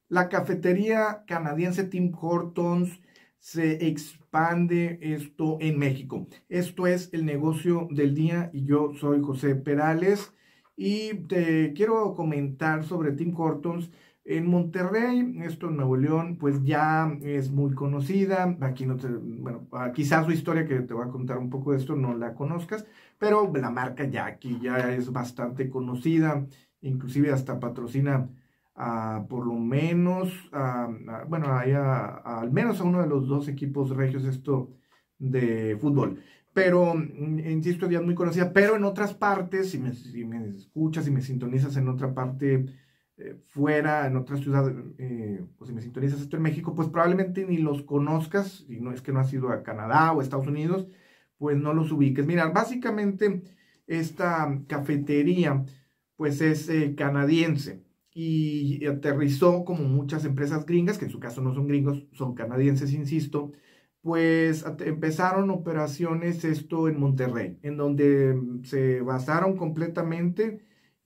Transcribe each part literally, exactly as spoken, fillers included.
La cafetería canadiense Tim Hortons se expande esto en México. Esto es el negocio del día y yo soy José Perales y te quiero comentar sobre Tim Hortons. En Monterrey, esto en Nuevo León, pues ya es muy conocida. Aquí no te, bueno, quizás su historia que te voy a contar un poco de esto no la conozcas, pero la marca ya aquí ya es bastante conocida, inclusive hasta patrocina a, por lo menos, a, a, bueno, hay a, a, al menos a uno de los dos equipos regios esto de fútbol. Pero, insisto, ya es muy conocida, pero en otras partes, si me, si me escuchas, si me sintonizas en otra parte, eh, fuera, en otra ciudad, eh, pues si me sintonizas esto en México, pues probablemente ni los conozcas, y no es que no has ido a Canadá o a Estados Unidos, pues no los ubiques. Mira, básicamente esta cafetería, pues es eh, canadiense y aterrizó como muchas empresas gringas, que en su caso no son gringos, son canadienses, insisto, pues empezaron operaciones esto en Monterrey, en donde se basaron completamente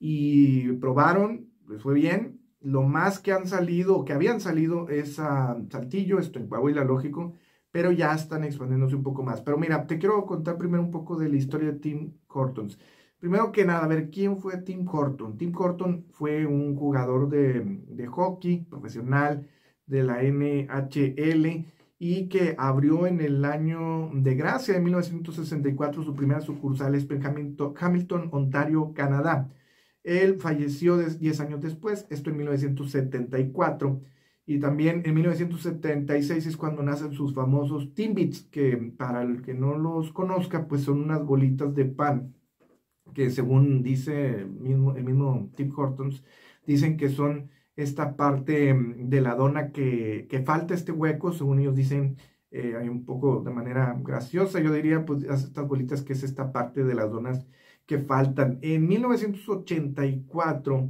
y probaron, les fue bien. Lo más que han salido, que habían salido, es a Saltillo, esto en Coahuila, lógico, pero ya están expandiéndose un poco más. Pero mira, te quiero contar primero un poco de la historia de Tim Hortons. Primero que nada, a ver, ¿quién fue Tim Horton? Tim Horton fue un jugador de, de hockey profesional de la N H L y que abrió en el año de gracia de mil novecientos sesenta y cuatro su primera sucursal en Hamilton, Hamilton, Ontario, Canadá. Él falleció diez años después, esto en mil novecientos setenta y cuatro. Y también en mil novecientos setenta y seis es cuando nacen sus famosos Timbits, que para el que no los conozca, pues son unas bolitas de pan que según dice el mismo, el mismo Tim Hortons, dicen que son esta parte de la dona que, que falta este hueco, según ellos dicen, eh, hay un poco de manera graciosa, yo diría, pues estas bolitas que es esta parte de las donas que faltan. En mil novecientos ochenta y cuatro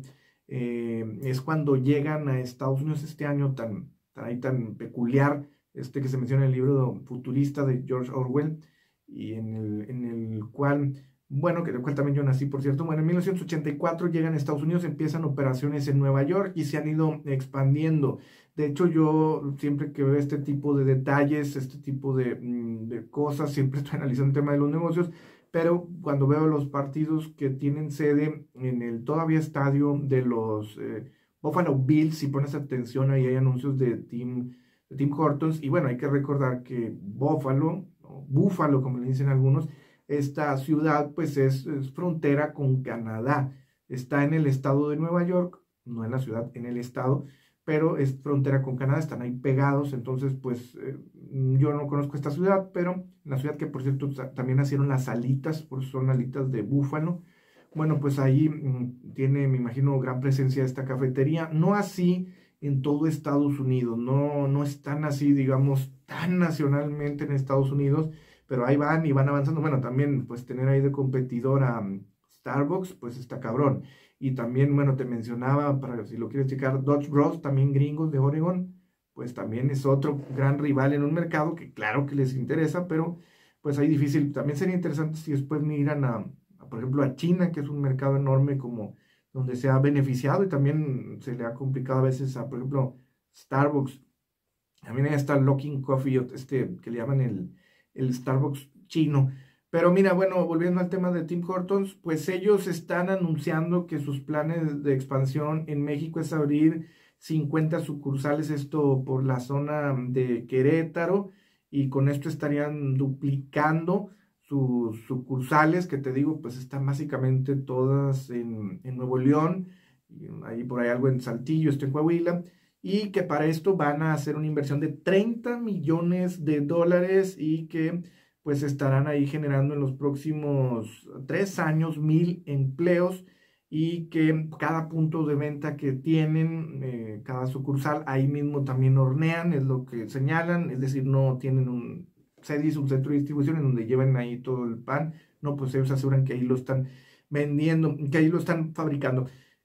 eh, es cuando llegan a Estados Unidos este año tan, tan, tan peculiar, este que se menciona en el libro futurista de George Orwell, y en el, en el cual bueno, que del cual también yo nací, por cierto. Bueno, en mil novecientos ochenta y cuatro llegan a Estados Unidos, empiezan operaciones en Nueva York y se han ido expandiendo. De hecho, yo siempre que veo este tipo de detalles, este tipo de, de cosas, siempre estoy analizando el tema de los negocios, pero cuando veo los partidos que tienen sede en el todavía estadio de los eh, Buffalo Bills, si pones atención, ahí hay anuncios de Tim, de Tim Hortons, y bueno, hay que recordar que Buffalo, o Búfalo, como le dicen algunos, esta ciudad pues es, es, frontera con Canadá, está en el estado de Nueva York, no en la ciudad, en el estado, pero es frontera con Canadá, están ahí pegados, entonces pues eh, yo no conozco esta ciudad, pero en la ciudad que por cierto también nacieron las alitas, por eso son alitas de búfalo, bueno pues ahí mmm, tiene, me imagino, gran presencia esta cafetería, no así en todo Estados Unidos, no, no están así, digamos, tan nacionalmente en Estados Unidos, pero ahí van y van avanzando. Bueno, también pues tener ahí de competidor a um, Starbucks, pues está cabrón. Y también, bueno, te mencionaba, para si lo quieres checar, Dutch Bros, también gringos de Oregon, pues también es otro gran rival en un mercado que claro que les interesa, pero pues ahí difícil. También sería interesante si después miran a, a, por ejemplo, a China, que es un mercado enorme como donde se ha beneficiado y también se le ha complicado a veces a, por ejemplo, Starbucks. También ahí está Luckin Coffee, este que le llaman el el Starbucks chino. Pero mira, bueno, volviendo al tema de Tim Hortons, pues ellos están anunciando que sus planes de expansión en México es abrir cincuenta sucursales, esto por la zona de Querétaro, y con esto estarían duplicando sus sucursales, que te digo, pues están básicamente todas en, en Nuevo León, y ahí por ahí algo en Saltillo, esto en Coahuila, y que para esto van a hacer una inversión de treinta millones de dólares y que pues estarán ahí generando en los próximos tres años mil empleos y que cada punto de venta que tienen, eh, cada sucursal, ahí mismo también hornean, es lo que señalan, es decir, no tienen un series, un centro de distribución en donde llevan ahí todo el pan, no, pues ellos aseguran que ahí lo están vendiendo, que ahí lo están fabricando.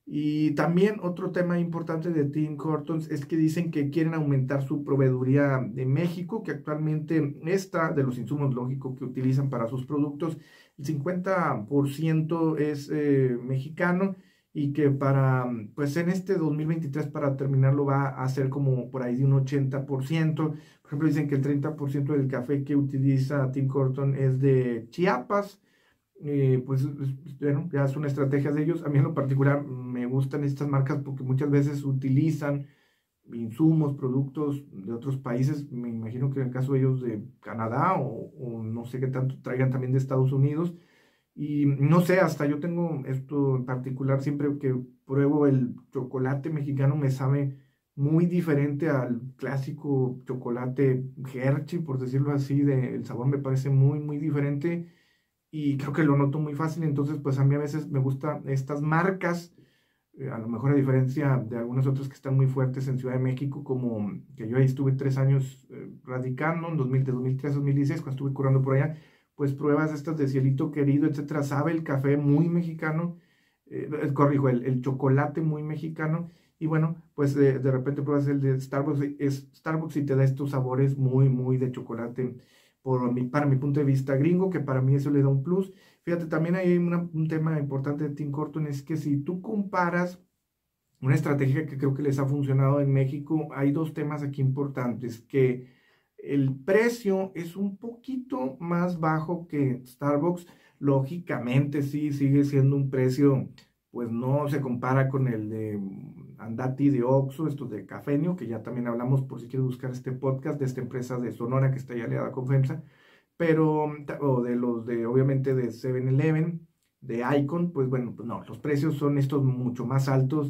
Y también otro tema importante de Tim Hortons es que dicen que quieren aumentar su proveeduría de México, que actualmente está de los insumos lógicos que utilizan para sus productos, el cincuenta por ciento es eh, mexicano y que para, pues en este dos mil veintitrés para terminarlo va a ser como por ahí de un ochenta por ciento. Por ejemplo, dicen que el treinta por ciento del café que utiliza Tim Hortons es de Chiapas. Eh, pues bueno, ya es una estrategia de ellos. A mí en lo particular me gustan estas marcas porque muchas veces utilizan insumos, productos de otros países. Me imagino que en el caso de ellos de Canadá o, o no sé qué tanto traigan también de Estados Unidos. Y no sé, hasta yo tengo esto en particular, siempre que pruebo el chocolate mexicano me sabe muy diferente al clásico chocolate Hershey, por decirlo así, de, el sabor me parece muy, muy diferente y creo que lo noto muy fácil. Entonces pues a mí a veces me gustan estas marcas, eh, a lo mejor a diferencia de algunas otras que están muy fuertes en Ciudad de México, como que yo ahí estuve tres años eh, radicando, en dos mil, de dos mil tres a dos mil dieciséis, cuando estuve curando por allá, pues pruebas estas de Cielito Querido, etcétera, sabe el café muy mexicano, eh, eh, corrijo, el, el chocolate muy mexicano, y bueno, pues de, de repente pruebas el de Starbucks, es Starbucks y te da estos sabores muy, muy de chocolate, por mi, para mi punto de vista gringo, que para mí eso le da un plus. Fíjate, también hay una, un tema importante de Tim Hortons, es que si tú comparas una estrategia que creo que les ha funcionado en México, hay dos temas aquí importantes, que el precio es un poquito más bajo que Starbucks. Lógicamente sí, sigue siendo un precio, pues no se compara con el de Andati de Oxxo, estos de Cafenio, que ya también hablamos por si quieres buscar este podcast de esta empresa de Sonora que está ya aliada con FEMSA, pero, o de los de, obviamente, de seven eleven, de Icon, pues bueno, pues no, los precios son estos mucho más altos,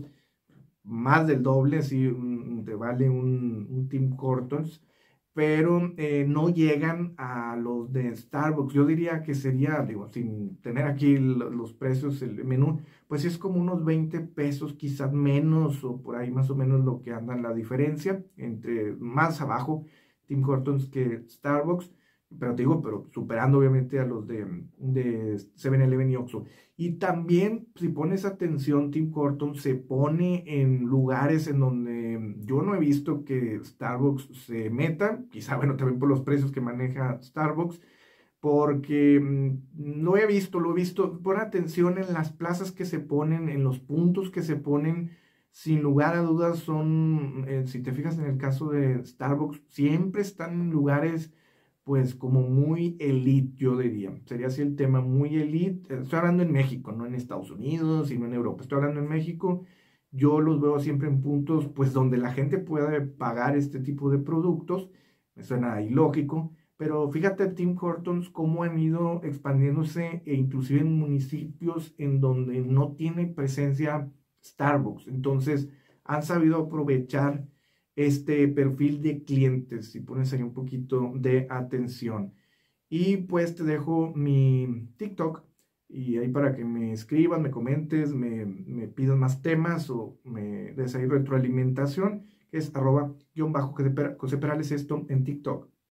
más del doble, así un, te vale un, un Tim Hortons, pero eh, no llegan a los de Starbucks. Yo diría que sería, digo, sin tener aquí los precios, el menú, pues es como unos veinte pesos, quizás menos, o por ahí más o menos lo que anda la diferencia, entre más abajo Tim Hortons que Starbucks, pero te digo, pero superando obviamente a los de, de seven eleven y Oxxo. Y también, si pones atención, Tim Hortons se pone en lugares en donde yo no he visto que Starbucks se meta, quizá, bueno, también por los precios que maneja Starbucks, porque mmm, lo he visto, lo he visto, pon atención en las plazas que se ponen, en los puntos que se ponen, sin lugar a dudas son, eh, si te fijas en el caso de Starbucks, siempre están en lugares pues como muy elite, yo diría. Sería así el tema, muy elite. Estoy hablando en México, no en Estados Unidos, sino en Europa. Estoy hablando en México. Yo los veo siempre en puntos, pues donde la gente puede pagar este tipo de productos. Me suena ilógico, pero fíjate Tim Hortons cómo han ido expandiéndose e inclusive en municipios en donde no tiene presencia Starbucks. Entonces han sabido aprovechar este perfil de clientes, si pones ahí un poquito de atención. Y pues te dejo mi TikTok y ahí para que me escribas, me comentes, me, me pidas más temas o me des ahí retroalimentación, que es arroba guión bajo José Perales, esto en TikTok.